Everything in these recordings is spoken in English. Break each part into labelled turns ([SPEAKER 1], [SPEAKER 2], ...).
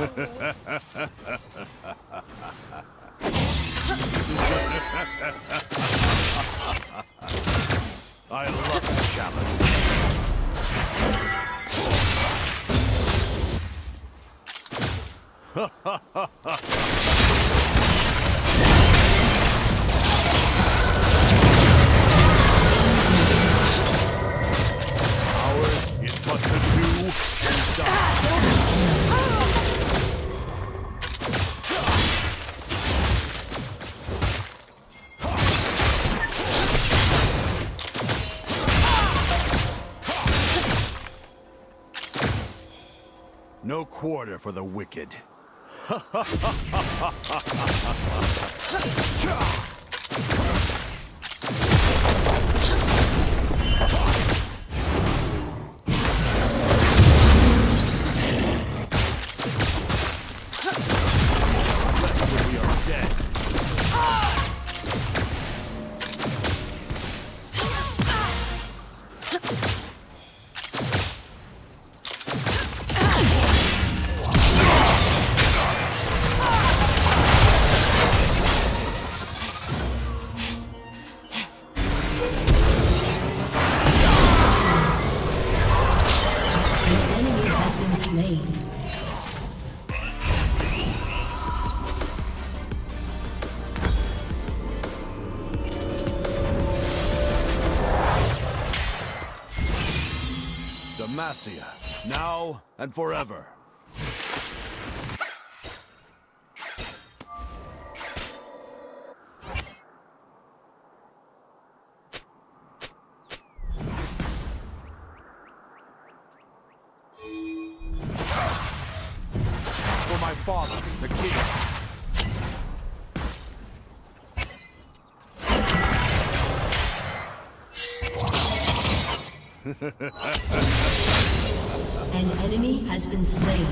[SPEAKER 1] I love the challenge. Ours is but to do and die. No quarter for the wicked. We are dead. Demacia, now and forever. For my father, the king.
[SPEAKER 2] An enemy has been slain.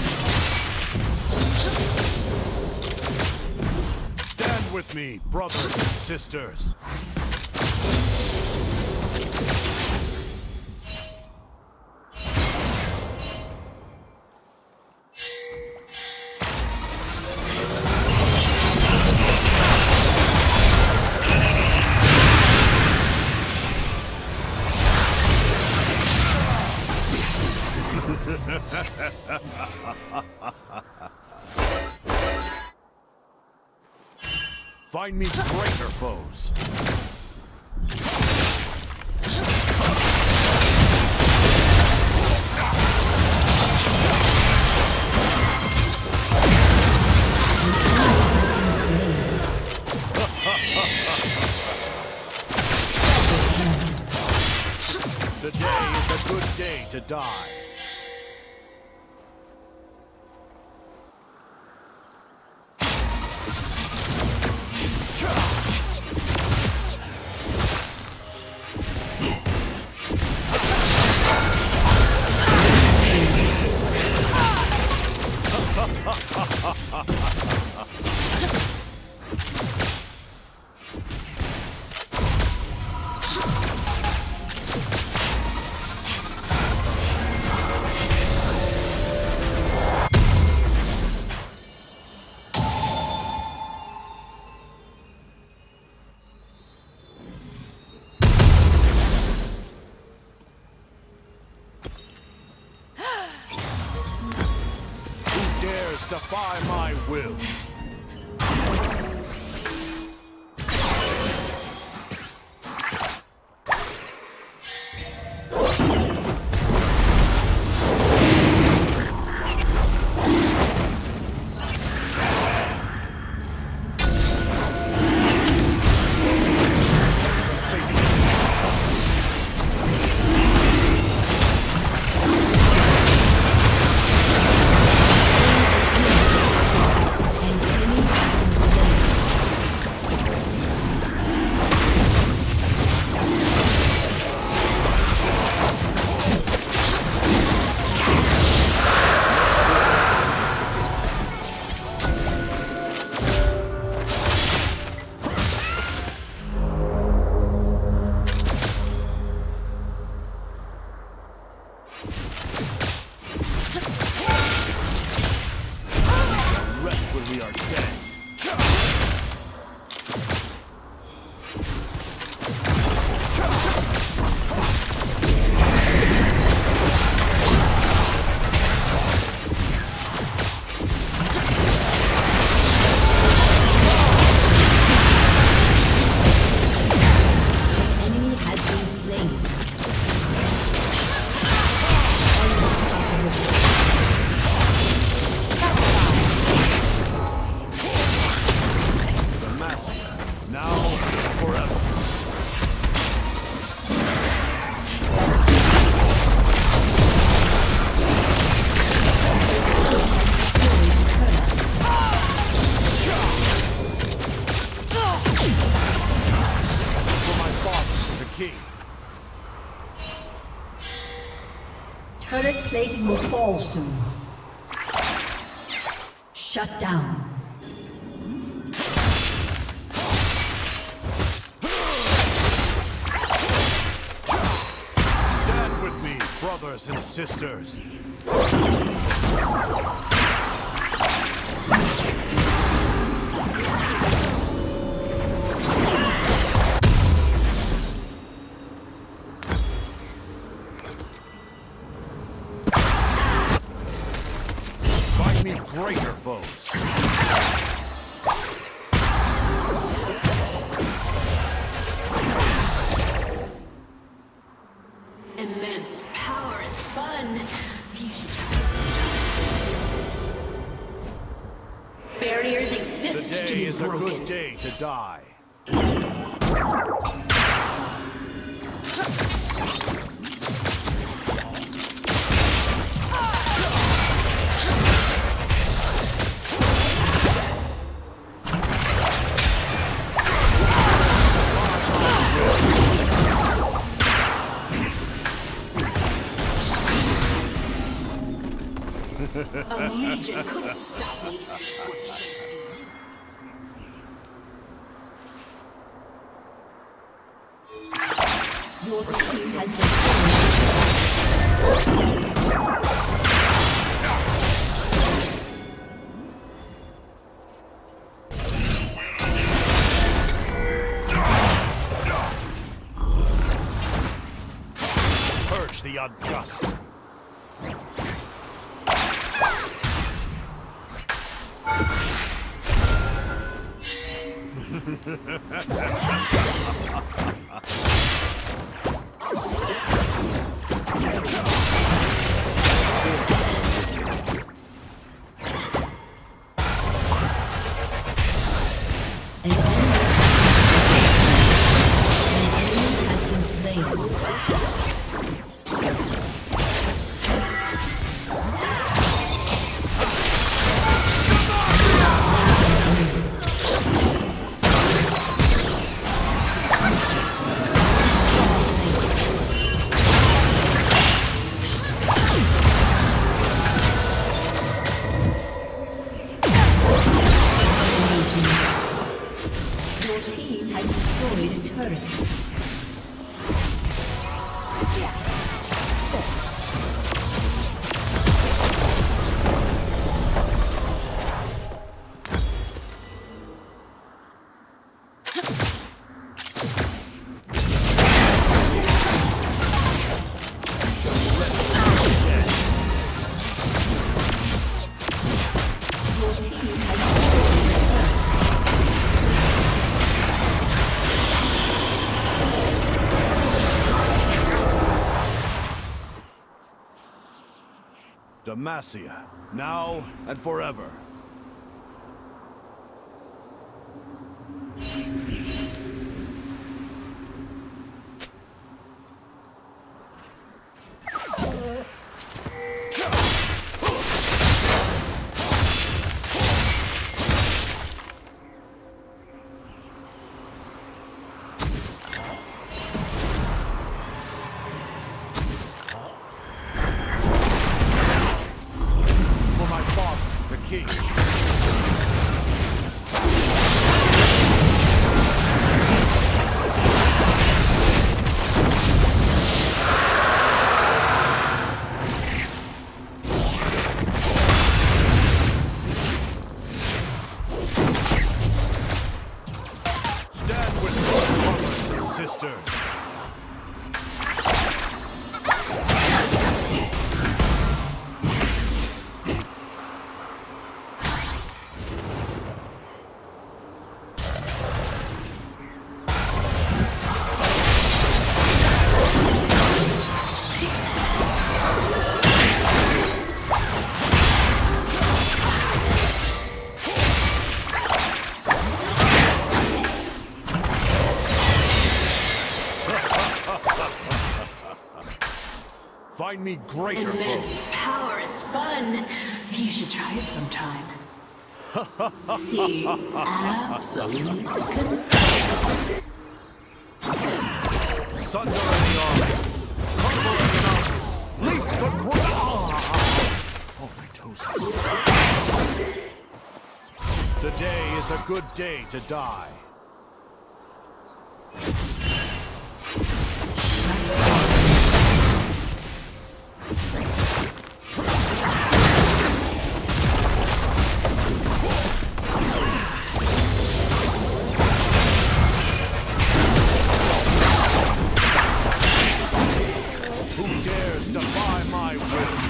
[SPEAKER 1] Stand with me, brothers and sisters. Find me greater foes. Today is a good day to die. Defy my will.
[SPEAKER 2] An Turret plating will fall soon. Shut down.
[SPEAKER 1] Stand with me, brothers and sisters. Find me greater foes.
[SPEAKER 3] Immense power is fun. You should try it sometime. Barriers exist to
[SPEAKER 1] Today
[SPEAKER 3] be
[SPEAKER 1] is a
[SPEAKER 3] broken.
[SPEAKER 1] good day to die.
[SPEAKER 3] A legion couldn't stop me.
[SPEAKER 2] Your team has been
[SPEAKER 1] Purge the unjust.
[SPEAKER 2] an enemy has been slain. Your team has destroyed a turret. Your team has destroyed a turret.
[SPEAKER 1] Demacia, now and forever. For my father, the king. Stand with me, brothers and sisters. Find me greater
[SPEAKER 3] Immense
[SPEAKER 1] foes.
[SPEAKER 3] power is fun. You should try it sometime. See, absolute
[SPEAKER 1] Sunder in the army. Crumble in the mountain. Leap the ground. good day to die. Who dares defy my will?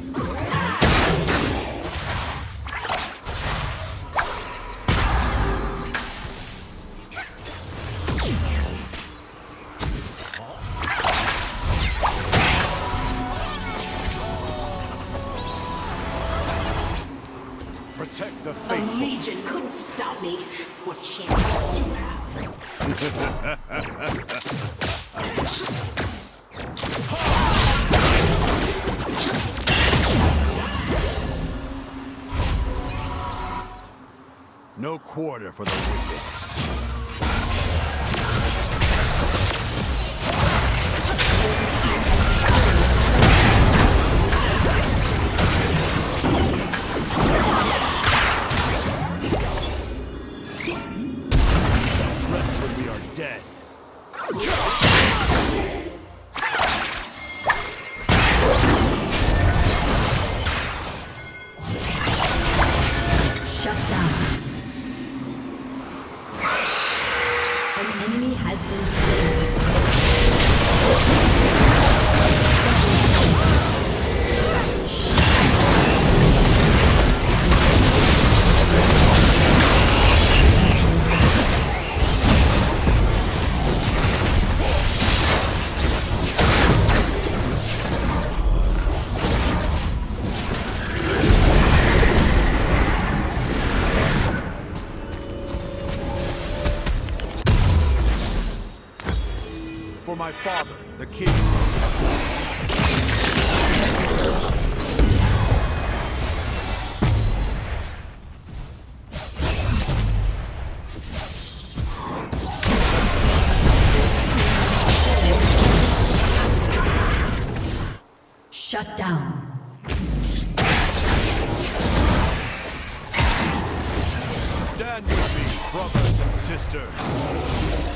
[SPEAKER 1] Protect the
[SPEAKER 3] A
[SPEAKER 1] faithful.
[SPEAKER 3] legion couldn't stop me. What chance do you have?
[SPEAKER 1] No quarter for the wicked. Rest when we are dead.
[SPEAKER 2] Shut down. An enemy has been slain.
[SPEAKER 1] For my father, the king.
[SPEAKER 2] Shut down.
[SPEAKER 1] Stand with me, brothers and sisters.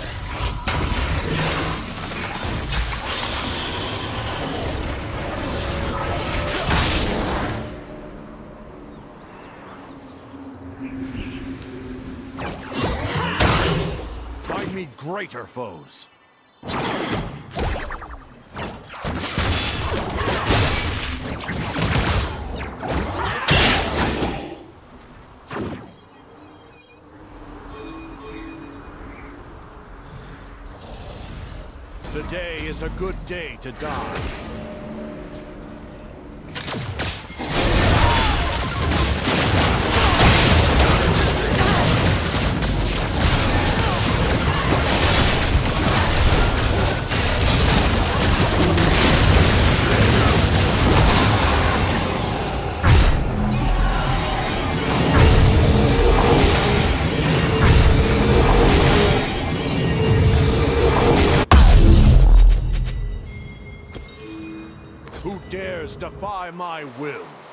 [SPEAKER 1] Find me greater foes. Today is a good day to die. Who dares defy my will?